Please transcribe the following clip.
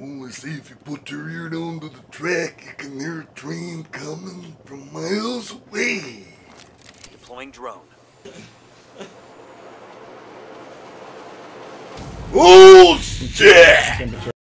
Only see if you put your ear down to the track, you can hear a train coming from miles away. Deploying drone. Oh shit!